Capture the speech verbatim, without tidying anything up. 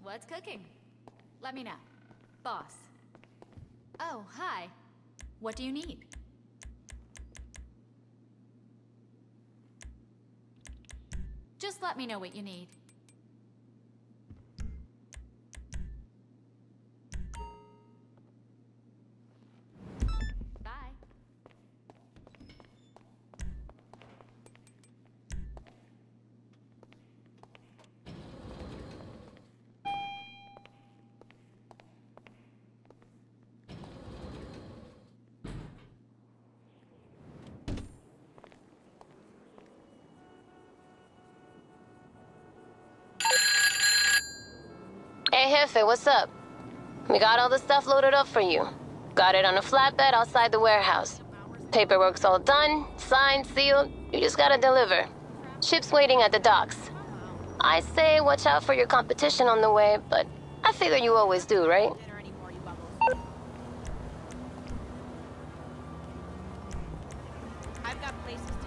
What's cooking? Let me know. Boss. Oh, hi. What do you need? Just let me know what you need. Bye. Hey, Jefe, what's up? We got all the stuff loaded up for you. Got it on a flatbed outside the warehouse. Paperwork's all done, signed, sealed. You just gotta deliver. Ship's waiting at the docks. I say watch out for your competition on the way, but I figure you always do, right? I've got places to